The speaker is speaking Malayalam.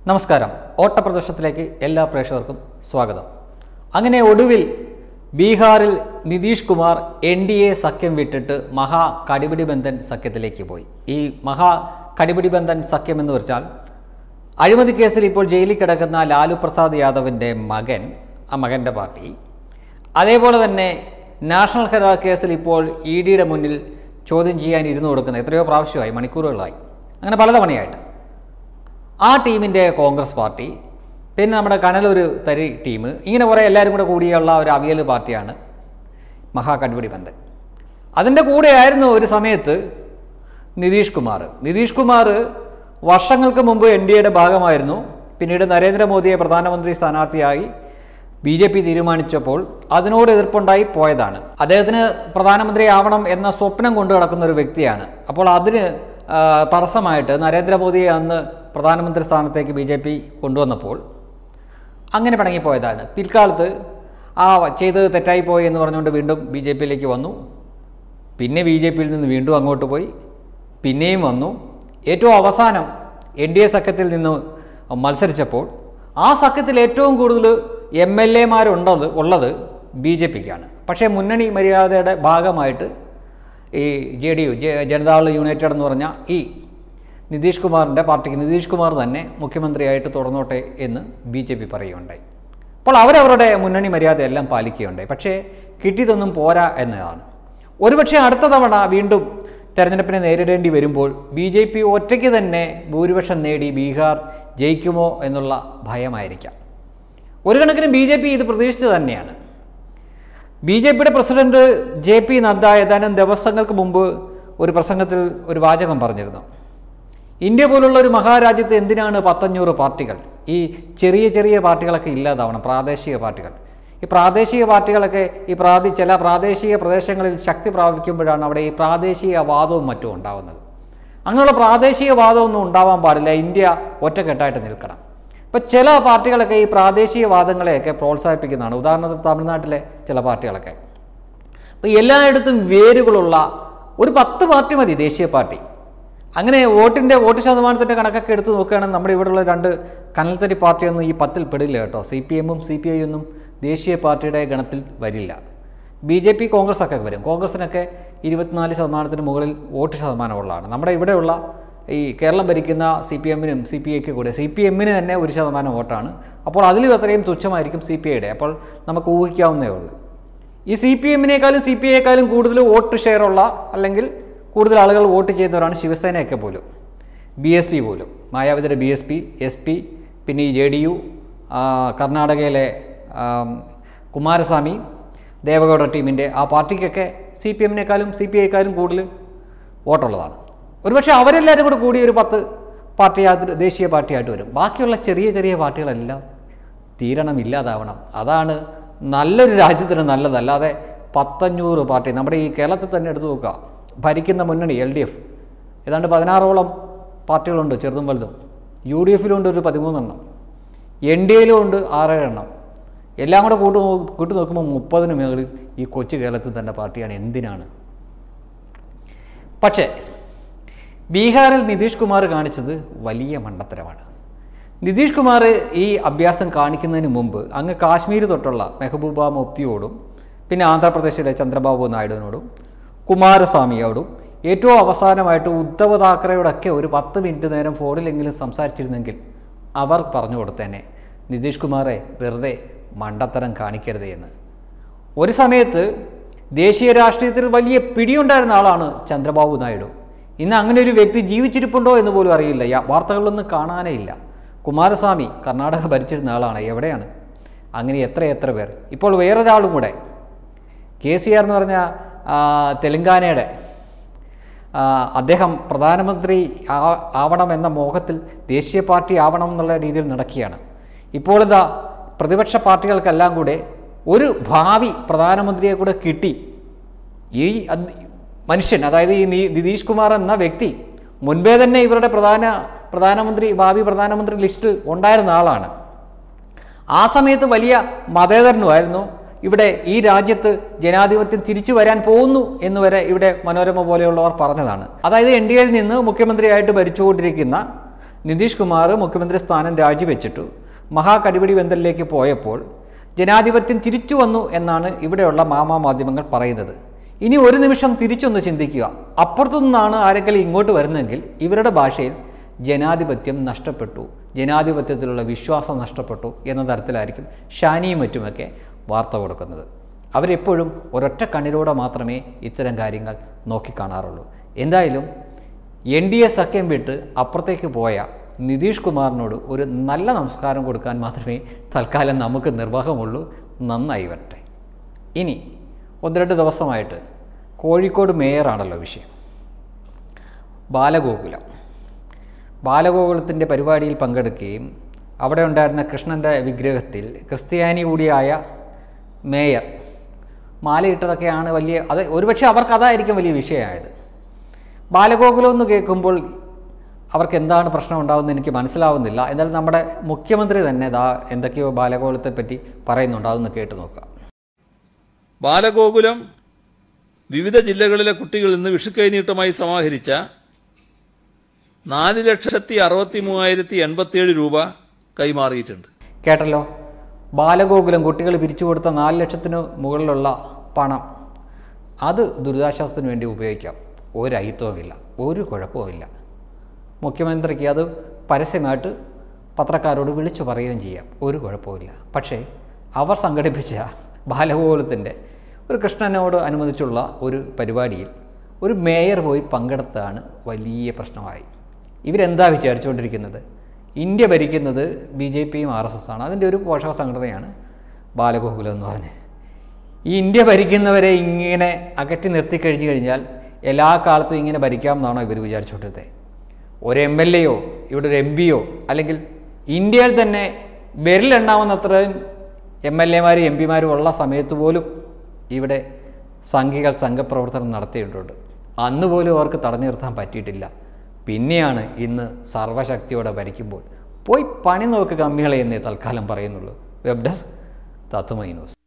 നമസ്കാരം. ഓട്ടപ്രദർശനത്തിലേക്ക് എല്ലാ പ്രേക്ഷകർക്കും സ്വാഗതം. അങ്ങനെ ഒടുവിൽ ബീഹാറിൽ നിതീഷ് കുമാർ NDA സഖ്യം വിട്ടിട്ട് മഹാ കടിപിടി ബന്ധൻ സഖ്യത്തിലേക്ക് പോയി. ഈ മഹാ കടിപിടി ബന്ധൻ സഖ്യം എന്ന് വെച്ചാൽ അഴിമതി കേസിൽ ഇപ്പോൾ ജയിലിൽ കിടക്കുന്ന ലാലു പ്രസാദ് യാദവിൻ്റെ മകൻ, ആ മകൻ്റെ പാർട്ടി, അതേപോലെ തന്നെ നാഷണൽ ഹെറാൾഡ് കേസിൽ ഇപ്പോൾ EDയുടെ മുന്നിൽ ചോദ്യം ചെയ്യാൻ ഇരുന്നു കൊടുക്കുന്ന എത്രയോ പ്രാവശ്യമായി, മണിക്കൂറുകളായി, അങ്ങനെ പലതവണയായിട്ട് ആ ടീമിൻ്റെ കോൺഗ്രസ് പാർട്ടി, പിന്നെ നമ്മുടെ കനലൊരു തരി ടീം, ഇങ്ങനെ കുറേ എല്ലാവരും കൂടെ കൂടിയുള്ള ഒരു അവിയൽ പാർട്ടിയാണ് മഹാകടിപിടി ബന്ധൻ. അതിൻ്റെ കൂടെയായിരുന്നു ഒരു സമയത്ത് നിതീഷ് കുമാർ വർഷങ്ങൾക്ക് മുമ്പ് NDAയുടെ ഭാഗമായിരുന്നു. പിന്നീട് നരേന്ദ്രമോദിയെ പ്രധാനമന്ത്രി സ്ഥാനാർത്ഥിയായി BJP തീരുമാനിച്ചപ്പോൾ അതിനോട് എതിർപ്പുണ്ടായി പോയതാണ്. അദ്ദേഹത്തിന് പ്രധാനമന്ത്രി ആവണം എന്ന സ്വപ്നം കൊണ്ടു നടക്കുന്ന ഒരു വ്യക്തിയാണ്. അപ്പോൾ അതിന് തടസ്സമായിട്ട് നരേന്ദ്രമോദിയെ അന്ന് പ്രധാനമന്ത്രി സ്ഥാനത്തേക്ക് BJP കൊണ്ടുവന്നപ്പോൾ അങ്ങനെ പിണങ്ങിപ്പോയതാണ്. പിൽക്കാലത്ത് ചെയ്തത് തെറ്റായിപ്പോയി എന്ന് പറഞ്ഞുകൊണ്ട് വീണ്ടും BJPയിലേക്ക് വന്നു. പിന്നെ BJPയിൽ നിന്ന് വീണ്ടും അങ്ങോട്ട് പോയി, പിന്നെയും വന്നു. ഏറ്റവും അവസാനം NDA സഖ്യത്തിൽ നിന്ന് മത്സരിച്ചപ്പോൾ ആ സഖ്യത്തിൽ ഏറ്റവും കൂടുതൽ MLA-മാരുള്ളത് BJPക്കാണ്. പക്ഷേ മുന്നണി മര്യാദയുടെ ഭാഗമായിട്ട് ഈ JDU, ജനതാദൾ യുണൈറ്റഡ് എന്ന് പറഞ്ഞ ഈ നിതീഷ് കുമാറിൻ്റെ പാർട്ടിക്ക് നിതീഷ് കുമാർ തന്നെ മുഖ്യമന്ത്രിയായിട്ട് തുടർന്നോട്ടെ എന്ന് BJP പറയുകയുണ്ടായി. അപ്പോൾ അവരവരുടെ മുന്നണി മര്യാദയെല്ലാം പാലിക്കുകയുണ്ടായി. പക്ഷേ കിട്ടിയതൊന്നും പോരാ എന്നതാണ്. ഒരുപക്ഷെ അടുത്ത തവണ വീണ്ടും തെരഞ്ഞെടുപ്പിനെ നേരിടേണ്ടി വരുമ്പോൾ BJP ഒറ്റയ്ക്ക് തന്നെ ഭൂരിപക്ഷം നേടി ബീഹാർ ജയിക്കുമോ എന്നുള്ള ഭയമായിരിക്കാം. ഒരു കണക്കിന് BJP ഇത് പ്രതീക്ഷിച്ച് തന്നെയാണ്. BJPയുടെ പ്രസിഡന്റ് JP നദ്ദ ഏതാനും ദിവസങ്ങൾക്ക് മുമ്പ് ഒരു പ്രസംഗത്തിൽ ഒരു വാചകം പറഞ്ഞിരുന്നു. ഇന്ത്യ പോലുള്ള ഒരു മഹാരാജ്യത്ത് എന്തിനാണ് 500 പാർട്ടികൾ? ഈ ചെറിയ പാർട്ടികളൊക്കെ ഇല്ലാതാവണം, പ്രാദേശിക പാർട്ടികൾ. ഈ പ്രാദേശിക പാർട്ടികളൊക്കെ ചില പ്രാദേശിക പ്രദേശങ്ങളിൽ ശക്തി പ്രാപിക്കുമ്പോഴാണ് അവിടെ ഈ പ്രാദേശികവാദവും മറ്റും ഉണ്ടാകുന്നത്. അങ്ങനെയുള്ള പ്രാദേശികവാദമൊന്നും ഉണ്ടാവാൻ പാടില്ല. ഇന്ത്യ ഒറ്റക്കെട്ടായിട്ട് നിൽക്കണം. ഇപ്പോൾ ചില പാർട്ടികളൊക്കെ ഈ പ്രാദേശികവാദങ്ങളെയൊക്കെ പ്രോത്സാഹിപ്പിക്കുന്നതാണ്. ഉദാഹരണത്തിന് തമിഴ്നാട്ടിലെ ചില പാർട്ടികളൊക്കെ. അപ്പോൾ എല്ലായിടത്തും വേരുകളുള്ള ഒരു 10 പാർട്ടി മതി, ദേശീയ പാർട്ടി. അങ്ങനെ വോട്ട് ശതമാനത്തിൻ്റെ കണക്കൊക്കെ എടുത്ത് നോക്കുകയാണെങ്കിൽ നമ്മുടെ ഇവിടെയുള്ള 2 കനൽത്തരി പാർട്ടിയൊന്നും ഈ 10ൽ പെടില്ല കേട്ടോ. CPM-ഉം CPI ഒന്നും ദേശീയ പാർട്ടിയുടെ ഗണത്തിൽ വരില്ല. BJP, കോൺഗ്രസ്സൊക്കെ വരും. കോൺഗ്രസ്സിനൊക്കെ 24% മുകളിൽ വോട്ട് ശതമാനമുള്ളതാണ്. നമ്മുടെ ഇവിടെയുള്ള ഈ കേരളം ഭരിക്കുന്ന CPM-നും CPI-ക്ക് കൂടെ CPM-ന് തന്നെ 1% വോട്ടാണ്. അപ്പോൾ അതിലും അത്രയും തുച്ഛമായിരിക്കും CPI-യുടെ. അപ്പോൾ നമുക്ക് ഊഹിക്കാവുന്നേ ഉള്ളൂ. ഈ CPM-നേക്കാളും CPI-യേക്കാളും കൂടുതൽ വോട്ട് ഷെയറുള്ള അല്ലെങ്കിൽ കൂടുതൽ ആളുകൾ വോട്ട് ചെയ്യുന്നവരാണ് ശിവസേനയൊക്കെ പോലും, BSP പോലും, മായാവതിയുടെ BSP, SP, പിന്നെ ഈ JDU, കർണാടകയിലെ കുമാരസ്വാമി, ദേവഗൗഡ ടീമിൻ്റെ ആ പാർട്ടിക്കൊക്കെ CPM-നേക്കാളും CPI-യേക്കാളും കൂടുതൽ വോട്ടുള്ളതാണ്. ഒരുപക്ഷെ അവരെല്ലാവരും കൂടെ കൂടി ഒരു 10 പാർട്ടിയായിട്ട് ദേശീയ പാർട്ടിയായിട്ട് വരും. ബാക്കിയുള്ള ചെറിയ പാർട്ടികളെല്ലാം തീരണം, ഇല്ലാതാവണം. അതാണ് നല്ലൊരു രാജ്യത്തിന് നല്ലത്. അല്ലാതെ 500 പാർട്ടി, നമ്മുടെ ഈ കേരളത്തിൽ തന്നെ എടുത്തു നോക്കുക, ഭരിക്കുന്ന മുന്നണി LDF ഏതാണ്ട് 16ഓളം പാർട്ടികളുണ്ട്, ചെറുതും വലുതും. UDF-ലുണ്ട് ഒരു 13 എണ്ണം, NDAയിലും ഉണ്ട് 6-7 എണ്ണം. എല്ലാം കൂടെ കൂട്ടി നോക്കുമ്പോൾ 30-ന് മുകളിൽ ഈ കൊച്ചു കേരളത്തിൽ തന്നെ പാർട്ടിയാണ്. എന്തിനാണ്? പക്ഷേ ബീഹാറിൽ നിതീഷ് കുമാർ കാണിച്ചത് വലിയ മണ്ടത്തരമാണ്. നിതീഷ് കുമാർ ഈ അഭ്യാസം കാണിക്കുന്നതിന് മുമ്പ് അങ്ങ് കാശ്മീർ തൊട്ടുള്ള മെഹബൂബ മുഫ്തിയോടും പിന്നെ ആന്ധ്രാപ്രദേശിലെ ചന്ദ്രബാബു നായിഡുവിനോടും കുമാരസ്വാമിയോടും ഏറ്റവും അവസാനമായിട്ട് ഉദ്ധവ് താക്കറെയോടൊക്കെ ഒരു 10 മിനിറ്റ് നേരം ഫോണിലെങ്കിലും സംസാരിച്ചിരുന്നെങ്കിൽ അവർ പറഞ്ഞു കൊടുത്തേനെ നിതീഷ് കുമാറെ വെറുതെ മണ്ടത്തരം കാണിക്കരുത് എന്ന്. ഒരു സമയത്ത് ദേശീയ രാഷ്ട്രീയത്തിൽ വലിയ പിടിയുണ്ടായിരുന്ന ആളാണ് ചന്ദ്രബാബു നായിഡു. ഇന്ന് അങ്ങനെ ഒരു വ്യക്തി ജീവിച്ചിരിപ്പുണ്ടോ എന്ന് പോലും അറിയില്ല. വാർത്തകളിലൊന്നും കാണാനേ ഇല്ല. കുമാരസ്വാമി കർണാടക ഭരിച്ചിരുന്ന ആളാണ്. എവിടെയാണ്? അങ്ങനെ എത്ര പേർ. ഇപ്പോൾ വേറൊരാളും കൂടെ, KCR എന്ന് പറഞ്ഞ തെലങ്കാനയുടെ അദ്ദേഹം പ്രധാനമന്ത്രി ആവണമെന്ന മോഹത്തിൽ ദേശീയ പാർട്ടി ആവണം എന്നുള്ള രീതിയിൽ നടക്കുകയാണ്. ഇപ്പോൾ ഇതാ പ്രതിപക്ഷ പാർട്ടികൾക്കെല്ലാം കൂടെ ഒരു ഭാവി പ്രധാനമന്ത്രിയെ കൂടെ കിട്ടി. ഈ മനുഷ്യൻ, അതായത് ഈ നിതീഷ് കുമാർ എന്ന വ്യക്തി മുൻപേ തന്നെ ഇവരുടെ ഭാവി പ്രധാനമന്ത്രി ലിസ്റ്റിൽ ഉണ്ടായിരുന്ന ആളാണ്. ആ സമയത്ത് വലിയ മതേതരനുമായിരുന്നു. ഇവിടെ ഈ രാജ്യത്ത് ജനാധിപത്യം തിരിച്ചു വരാൻ പോകുന്നു എന്നുവരെ ഇവിടെ മനോരമ പോലെയുള്ളവർ പറഞ്ഞതാണ്. അതായത് NDAയിൽ നിന്ന് മുഖ്യമന്ത്രിയായിട്ട് ഭരിച്ചുകൊണ്ടിരിക്കുന്ന നിതീഷ് കുമാർ മുഖ്യമന്ത്രി സ്ഥാനം രാജിവെച്ചിട്ടു മഹാകടിപിടി ബന്ധലിലേക്ക് പോയപ്പോൾ ജനാധിപത്യം തിരിച്ചു വന്നു എന്നാണ് ഇവിടെയുള്ള മാധ്യമങ്ങൾ പറയുന്നത്. ഇനി ഒരു നിമിഷം തിരിച്ചൊന്ന് ചിന്തിക്കുക. അപ്പുറത്തു നിന്നാണ് ആരെങ്കിലും ഇങ്ങോട്ട് വരുന്നതെങ്കിൽ ഇവരുടെ ഭാഷയിൽ ജനാധിപത്യം നഷ്ടപ്പെട്ടു, ജനാധിപത്യത്തിലുള്ള വിശ്വാസം നഷ്ടപ്പെട്ടു എന്ന തരത്തിലായിരിക്കും ഷാനിയും മറ്റുമൊക്കെ വാർത്ത കൊടുക്കുന്നത്. അവരെപ്പോഴും ഒരൊറ്റ കണ്ണിലൂടെ മാത്രമേ ഇത്തരം കാര്യങ്ങൾ നോക്കിക്കാണാറുള്ളൂ. എന്തായാലും NDA സഖ്യം വിട്ട് അപ്പുറത്തേക്ക് പോയ നിതീഷ് കുമാറിനോട് ഒരു നല്ല നമസ്കാരം കൊടുക്കാൻ മാത്രമേ തൽക്കാലം നമുക്ക് നിർവാഹമുള്ളൂ. നന്നായി വരട്ടെ. ഇനി 1-2 ദിവസമായിട്ട് കോഴിക്കോട് മേയറാണല്ലോ വിഷയം. ബാലഗോകുലത്തിൻ്റെ പരിപാടിയിൽ പങ്കെടുക്കുകയും അവിടെ ഉണ്ടായിരുന്ന കൃഷ്ണൻ്റെ വിഗ്രഹത്തിൽ ക്രിസ്ത്യാനി കൂടിയായ മേയർ മാലയിട്ടതൊക്കെയാണ് അത് ഒരുപക്ഷെ അവർക്ക് അതായിരിക്കും വലിയ വിഷയമായത്. ബാലഗോകുലം എന്ന് കേൾക്കുമ്പോൾ അവർക്ക് എന്താണ് പ്രശ്നം ഉണ്ടാകുന്നത് എനിക്ക് മനസ്സിലാവുന്നില്ല. എന്നാൽ നമ്മുടെ മുഖ്യമന്ത്രി തന്നെ എന്തൊക്കെയോ ബാലഗോകുലത്തെ പറ്റി പറയുന്നുണ്ട്. അതൊന്ന് കേട്ടു നോക്കുക. ബാലഗോകുലം വിവിധ ജില്ലകളിലെ കുട്ടികളിൽ നിന്ന് വിഷുക്കൈനീട്ടമായി സമാഹരിച്ച 4,63,087 രൂപ കൈമാറിയിട്ടുണ്ട്. കേട്ടല്ലോ, ബാലഗോകുലം കുട്ടികൾ പിരിച്ചു കൊടുത്ത 4 ലക്ഷത്തിന് മുകളിലുള്ള പണം അത് ദുരിതാശ്വാസത്തിന് വേണ്ടി ഉപയോഗിക്കാം. ഒരഹിത്വമില്ല, ഒരു കുഴപ്പവുമില്ല. മുഖ്യമന്ത്രിക്ക് അത് പരസ്യമായിട്ട് പത്രക്കാരോട് വിളിച്ചു പറയുകയും ചെയ്യാം, ഒരു കുഴപ്പമില്ല. പക്ഷേ അവർ സംഘടിപ്പിച്ച ബാലഗോകുലത്തിൻ്റെ ഒരു കൃഷ്ണനോട് അനുബന്ധിച്ചുള്ള ഒരു പരിപാടിയിൽ ഒരു മേയർ പോയി പങ്കെടുത്തതാണ് വലിയ പ്രശ്നമായി. ഇവരെന്താ വിചാരിച്ചുകൊണ്ടിരിക്കുന്നത്? ഇന്ത്യ ഭരിക്കുന്നത് BJPയും RSS ആണ്. അതിൻ്റെ ഒരു പോഷക സംഘടനയാണ് ബാലഗോകുലം എന്ന് പറഞ്ഞത്. ഈ ഇന്ത്യ ഭരിക്കുന്നവരെ ഇങ്ങനെ അകറ്റി നിർത്തിക്കഴിഞ്ഞു കഴിഞ്ഞാൽ എല്ലാ കാലത്തും ഇങ്ങനെ ഭരിക്കാമെന്നാണോ ഇവർ വിചാരിച്ചുകൊണ്ടിരുന്നത്? ഒരു MLAയോ ഇവിടെ ഒരു MPയോ അല്ലെങ്കിൽ ഇന്ത്യയിൽ തന്നെ വിരലെണ്ണാവുന്നത്രയും MLAമാരും MPമാരും ഉള്ള സമയത്ത് പോലും ഇവിടെ സംഘപ്രവർത്തനം നടത്തിയിട്ടുണ്ട്. അന്ന് പോലും അവർക്ക് തടഞ്ഞു നിർത്താൻ പറ്റിയിട്ടില്ല. പിന്നെയാണ് ഇന്ന് സർവശക്തിയോടെ ഭരിക്കുമ്പോൾ പോയി പണി നോക്ക് കമ്മികളെ എന്നേ തൽക്കാലം പറയുന്നുള്ളൂ. Web desk Tatwamayi news.